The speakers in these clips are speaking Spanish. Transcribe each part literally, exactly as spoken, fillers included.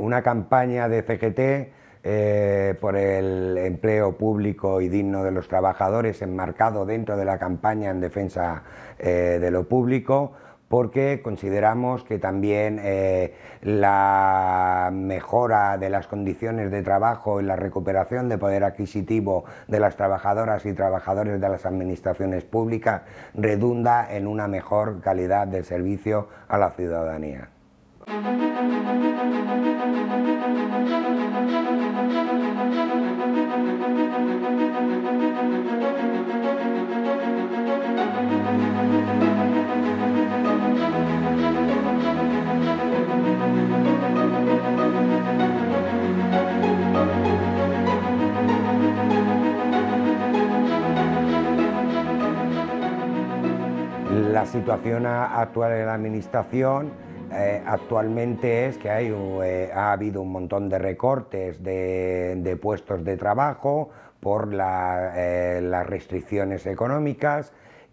una campaña de C G T eh, por el empleo público y digno de los trabajadores, enmarcado dentro de la campaña en defensa eh, de lo público, porque consideramos que también eh, la mejora de las condiciones de trabajo y la recuperación de poder adquisitivo de las trabajadoras y trabajadores de las administraciones públicas redunda en una mejor calidad de servicio a la ciudadanía. La situación actual de la administración eh, actualmente es que hay, eh, ha habido un montón de recortes de, de puestos de trabajo por la, eh, las restricciones económicas,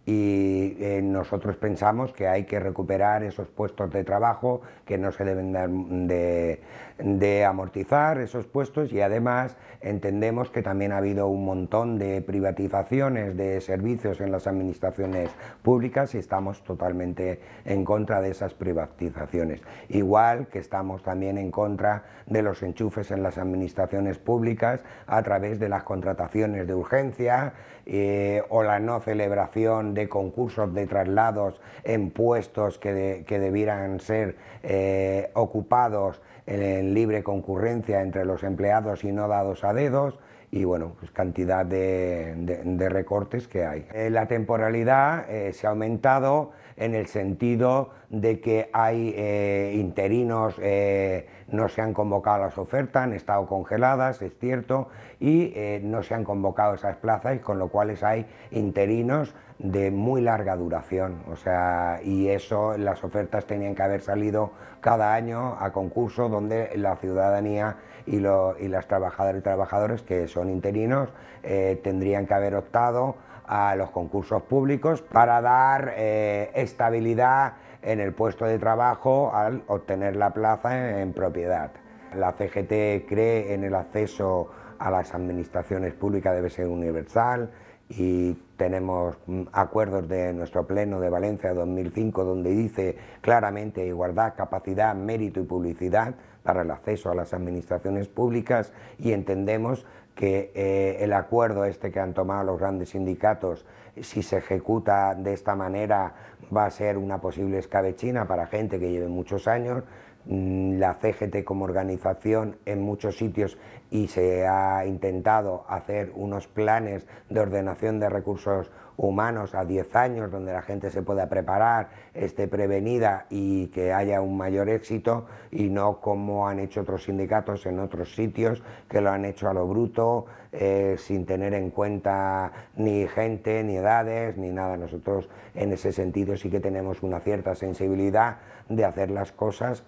y eh, nosotros pensamos que hay que recuperar esos puestos de trabajo, que no se deben de, de amortizar esos puestos, y además entendemos que también ha habido un montón de privatizaciones de servicios en las administraciones públicas y estamos totalmente en contra de esas privatizaciones. Igual que estamos también en contra de los enchufes en las administraciones públicas a través de las contrataciones de urgencia eh, o la no celebración de concursos de traslados en puestos que, de, que debieran ser eh, ocupados en, en libre concurrencia entre los empleados y no dados a dedos, y bueno, pues cantidad de, de, de recortes que hay. Eh, la temporalidad eh, se ha aumentado en el sentido de que hay eh, interinos, eh, no se han convocado las ofertas, han estado congeladas, es cierto, y eh, no se han convocado esas plazas, con lo cual hay interinos de muy larga duración, o sea, y eso, las ofertas tenían que haber salido cada año a concurso, donde la ciudadanía y, lo, y las trabajadoras y trabajadores que son interinos eh, tendrían que haber optado a los concursos públicos para dar eh, estabilidad en el puesto de trabajo al obtener la plaza en, en propiedad. La C G T cree en el acceso a las administraciones públicas, debe ser universal, y tenemos acuerdos de nuestro Pleno de Valencia dos mil cinco donde dice claramente igualdad, capacidad, mérito y publicidad para el acceso a las administraciones públicas, y entendemos que eh, el acuerdo este que han tomado los grandes sindicatos, si se ejecuta de esta manera, va a ser una posible escabechina para gente que lleve muchos años. La C G T como organización en muchos sitios, y se ha intentado hacer unos planes de ordenación de recursos humanos a diez años, donde la gente se pueda preparar, esté prevenida y que haya un mayor éxito, y no como han hecho otros sindicatos en otros sitios, que lo han hecho a lo bruto, eh, sin tener en cuenta ni gente, ni edades, ni nada. Nosotros en ese sentido sí que tenemos una cierta sensibilidad de hacer las cosas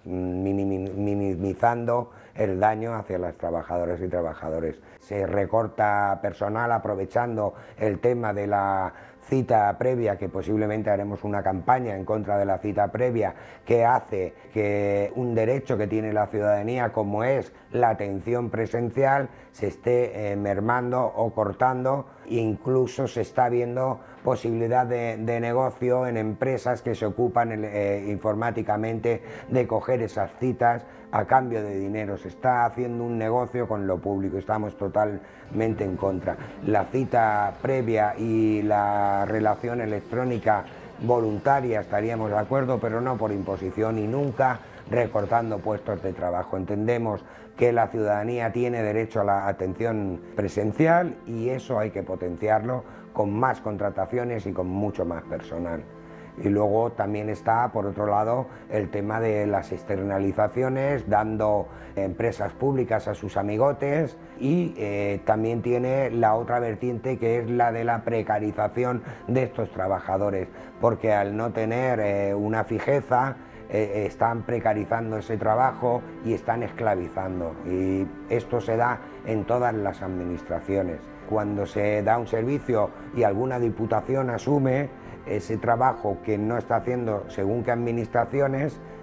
minimizando el daño hacia las trabajadoras y trabajadores. Se recorta personal aprovechando el tema de la cita previa, que posiblemente haremos una campaña en contra de la cita previa, que hace que un derecho que tiene la ciudadanía, como es la atención presencial, se esté eh, mermando o cortando. Incluso se está viendo posibilidad de, de negocio en empresas que se ocupan eh, informáticamente de coger esas citas a cambio de dinero. Se está haciendo un negocio con lo público, estamos totalmente en contra. La cita previa y la relación electrónica voluntaria estaríamos de acuerdo, pero no por imposición y nunca recortando puestos de trabajo. Entendemos que la ciudadanía tiene derecho a la atención presencial, y eso hay que potenciarlo con más contrataciones y con mucho más personal. Y luego también está, por otro lado, el tema de las externalizaciones, dando empresas públicas a sus amigotes, y eh, también tiene la otra vertiente, que es la de la precarización de estos trabajadores, porque al no tener eh, una fijeza, eh, están precarizando ese trabajo y están esclavizando, y esto se da en todas las administraciones. Cuando se da un servicio y alguna diputación asume ese trabajo que no está haciendo según qué administraciones,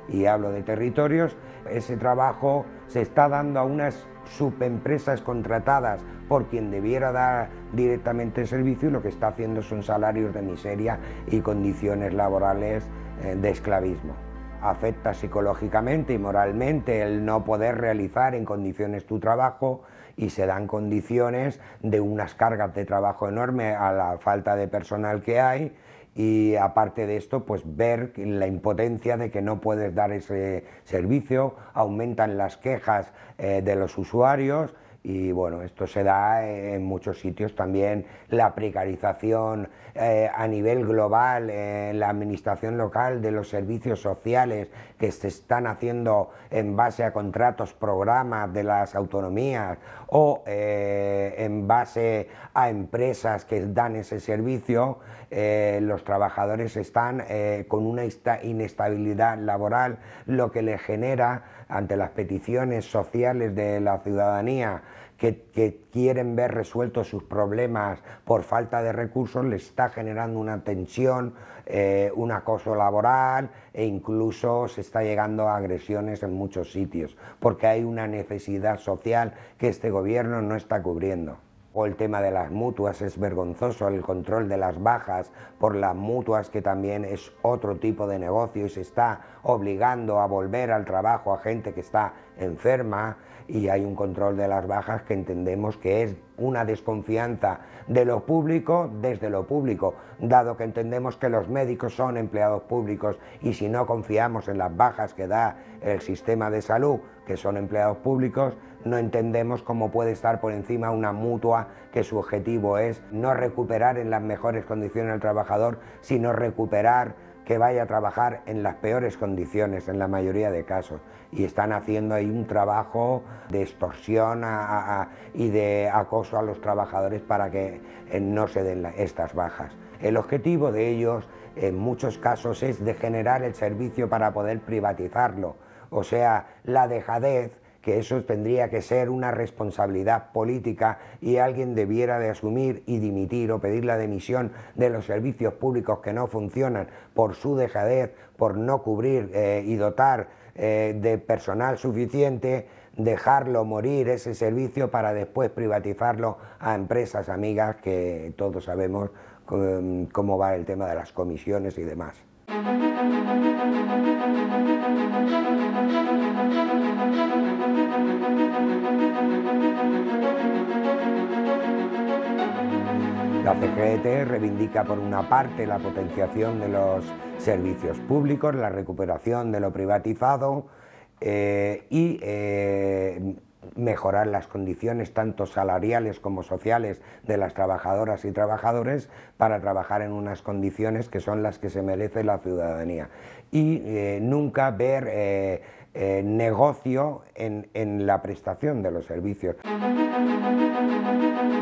y hablo de territorios, ese trabajo se está dando a unas subempresas contratadas por quien debiera dar directamente el servicio, y lo que está haciendo son salarios de miseria y condiciones laborales eh, de esclavismo. Afecta psicológicamente y moralmente el no poder realizar en condiciones tu trabajo, y se dan condiciones de unas cargas de trabajo enormes a la falta de personal que hay, y aparte de esto, pues ver la impotencia de que no puedes dar ese servicio, aumentan las quejas eh, de los usuarios. Y bueno, esto se da en muchos sitios también, la precarización eh, a nivel global en la administración local de los servicios sociales que se están haciendo en base a contratos, programas de las autonomías o eh, en base a empresas que dan ese servicio. Eh, los trabajadores están eh, con una inestabilidad laboral, lo que les genera, ante las peticiones sociales de la ciudadanía que, que quieren ver resueltos sus problemas por falta de recursos, les está generando una tensión, eh, un acoso laboral, e incluso se está llegando a agresiones en muchos sitios, porque hay una necesidad social que este gobierno no está cubriendo. O el tema de las mutuas, es vergonzoso el control de las bajas por las mutuas, que también es otro tipo de negocio, y se está obligando a volver al trabajo a gente que está enferma, y hay un control de las bajas que entendemos que es una desconfianza de lo público desde lo público, dado que entendemos que los médicos son empleados públicos, y si no confiamos en las bajas que da el sistema de salud, que son empleados públicos, no entendemos cómo puede estar por encima una mutua que su objetivo es no recuperar en las mejores condiciones al trabajador, sino recuperar que vaya a trabajar en las peores condiciones en la mayoría de casos. Y están haciendo ahí un trabajo de extorsión a, a, a, y de acoso a los trabajadores para que eh, no se den la, estas bajas. El objetivo de ellos en muchos casos es degenerar el servicio para poder privatizarlo. O sea, la dejadez, que eso tendría que ser una responsabilidad política, y alguien debiera de asumir y dimitir o pedir la dimisión de los servicios públicos que no funcionan por su dejadez, por no cubrir eh, y dotar eh, de personal suficiente, dejarlo morir ese servicio para después privatizarlo a empresas amigas, que todos sabemos cómo va el tema de las comisiones y demás. La C G T reivindica por una parte la potenciación de los servicios públicos, la recuperación de lo privatizado eh, y eh, mejorar las condiciones tanto salariales como sociales de las trabajadoras y trabajadores, para trabajar en unas condiciones que son las que se merece la ciudadanía, y eh, nunca ver eh, eh, negocio en, en la prestación de los servicios.